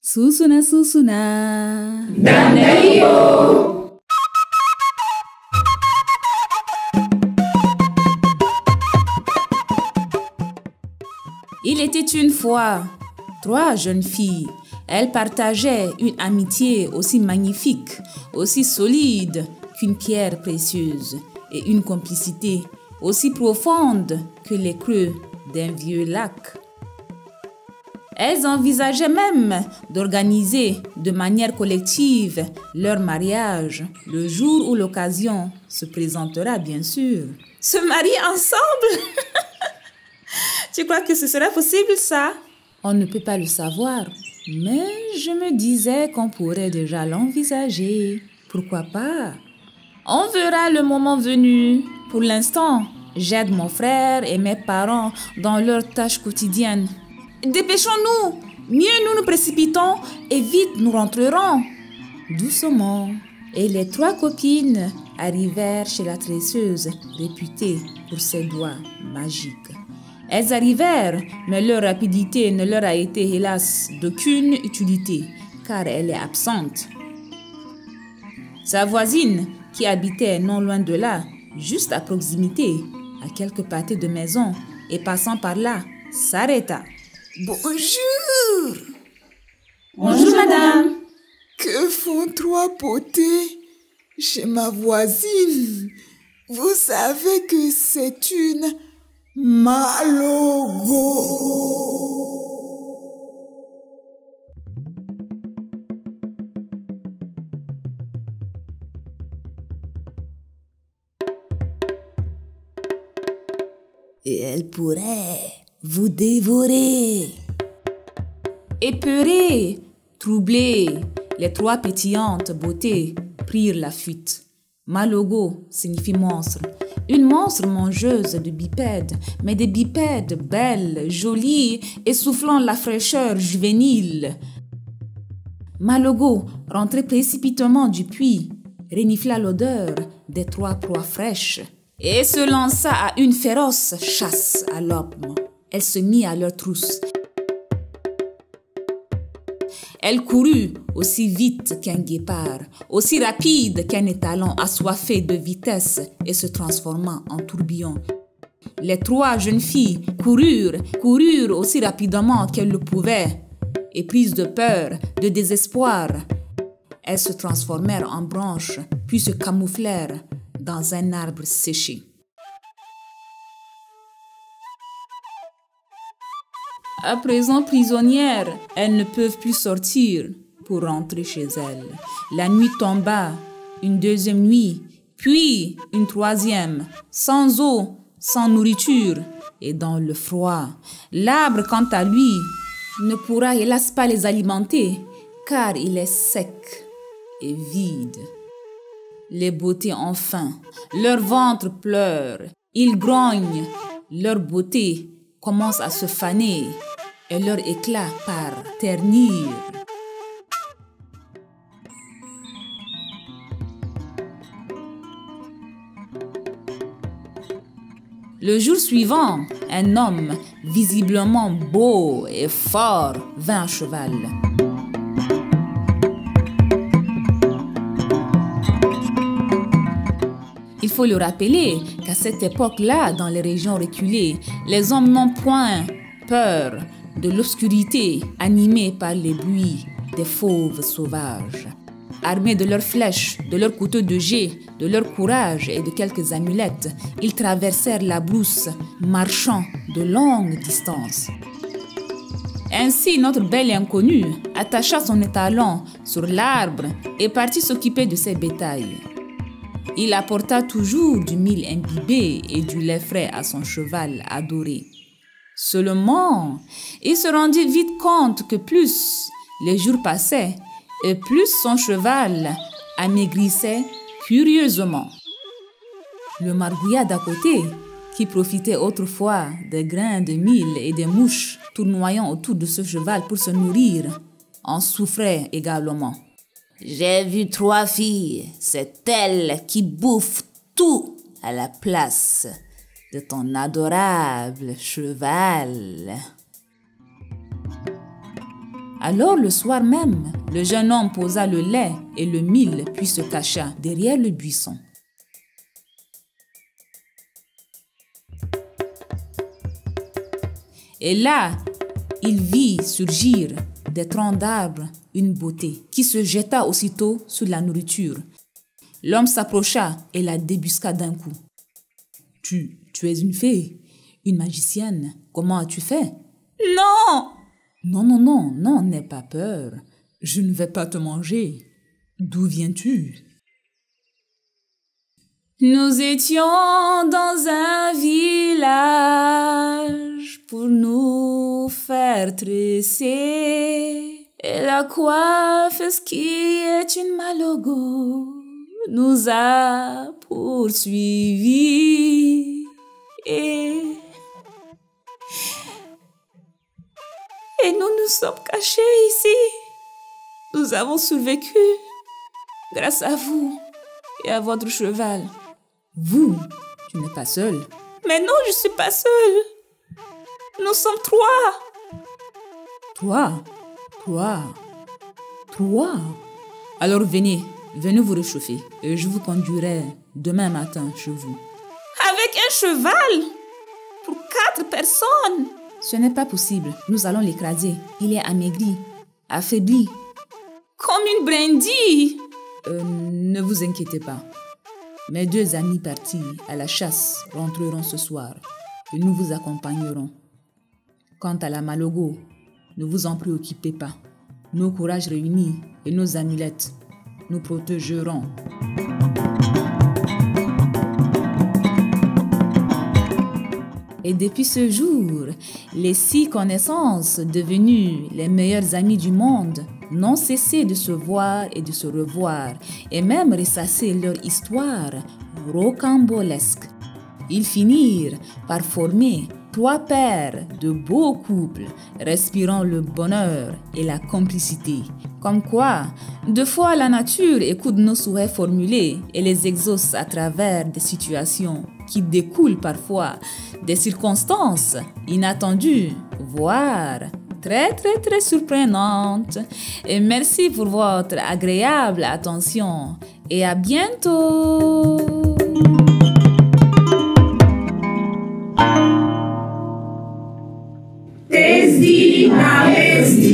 Susuna susuna. Dandayo. Il était une fois 3 jeunes filles. Elles partageaient une amitié aussi magnifique, aussi solide qu'une pierre précieuse et une complicité aussi profonde que les creux d'un vieux lac. Elles envisageaient même d'organiser de manière collective leur mariage le jour où l'occasion se présentera, bien sûr. Se marier ensemble? Tu crois que ce serait possible, ça? On ne peut pas le savoir, mais je me disais qu'on pourrait déjà l'envisager. Pourquoi pas? On verra le moment venu. Pour l'instant, j'aide mon frère et mes parents dans leurs tâches quotidiennes. Dépêchons-nous! Mieux nous nous précipitons et vite nous rentrerons. Doucement. Et les 3 copines arrivèrent chez la tresseuse, réputée pour ses doigts magiques. Elles arrivèrent, mais leur rapidité ne leur a été, hélas, d'aucune utilité, car elle est absente. Sa voisine, qui habitait non loin de là, juste à proximité, à quelques pâtés de maison, et passant par là, s'arrêta. Bonjour. Bonjour, madame. Que font 3 potées chez ma voisine? Vous savez que c'est une Malogo. Et elle pourrait vous dévorer. Épeurées, troublées, les 3 pétillantes beautés prirent la fuite. Malogo signifie monstre. Une monstre mangeuse de bipèdes, mais des bipèdes belles, jolies et soufflant la fraîcheur juvénile. Malogo, rentré précipitamment du puits, renifla l'odeur des 3 proies fraîches et se lança à une féroce chasse à l'homme. Elle se mit à leur trousse. Elle courut aussi vite qu'un guépard, aussi rapide qu'un étalon assoiffé de vitesse et se transformant en tourbillon. Les 3 jeunes filles coururent aussi rapidement qu'elles le pouvaient, et prises de peur, de désespoir, elles se transformèrent en branches, puis se camouflèrent dans un arbre séché. À présent prisonnières, elles ne peuvent plus sortir pour rentrer chez elles. La nuit tomba, une 2e nuit, puis une 3e, sans eau, sans nourriture et dans le froid. L'arbre, quant à lui, ne pourra hélas pas les alimenter, car il est sec et vide. Les beautés ont faim, leur ventre pleure, ils grognent, leur beauté commence à se faner et leur éclat part ternir. Le jour suivant, un homme, visiblement beau et fort, vint à cheval. Il faut le rappeler qu'à cette époque-là, dans les régions reculées, les hommes n'ont point peur de l'obscurité animée par les bruits des fauves sauvages. Armés de leurs flèches, de leurs couteaux de jet, de leur courage et de quelques amulettes, ils traversèrent la brousse, marchant de longues distances. Ainsi, notre bel inconnu attacha son étalon sur l'arbre et partit s'occuper de ses bétails. Il apporta toujours du mil imbibé et du lait frais à son cheval adoré. Seulement, il se rendit vite compte que plus les jours passaient et plus son cheval amaigrissait curieusement. Le margouillat d'à côté, qui profitait autrefois des grains de mil et des mouches tournoyant autour de ce cheval pour se nourrir, en souffrait également. J'ai vu 3 filles, c'est elles qui bouffent tout à la place de ton adorable cheval. Alors le soir même, le jeune homme posa le lait et le mil puis se cacha derrière le buisson. Et là, il vit surgir des troncs d'arbres une beauté qui se jeta aussitôt sur la nourriture. L'homme s'approcha et la débusqua d'un coup. Tu es une fée, une magicienne. Comment as-tu fait? Non! Non, n'aie pas peur. Je ne vais pas te manger. D'où viens-tu? Nous étions dans un village pour nous faire tresser. Et la coiffeuse qui est une malogo nous a poursuivis. Et nous nous sommes cachés ici. Nous avons survécu grâce à vous et à votre cheval. Vous, tu n'es pas seul. Mais non, je ne suis pas seule. Nous sommes 3. Trois. Alors venez vous réchauffer et je vous conduirai demain matin chez vous. Avec un cheval? Pour 4 personnes? Ce n'est pas possible. Nous allons l'écraser. Il est amaigri, affaibli. Comme une brindille. Ne vous inquiétez pas. Mes 2 amis partis à la chasse rentreront ce soir et nous vous accompagnerons. Quant à la malogo, ne vous en préoccupez pas. Nos courages réunis et nos amulettes nous protégeront. Et depuis ce jour, les 6 connaissances devenues les meilleures amies du monde n'ont cessé de se voir et de se revoir et même ressasser leur histoire rocambolesque. Ils finirent par former 3 paires de beaux couples, respirant le bonheur et la complicité. Comme quoi, 2 fois la nature écoute nos souhaits formulés et les exauce à travers des situations qui découlent parfois des circonstances inattendues, voire très surprenantes. Et merci pour votre agréable attention et à bientôt. Desdi na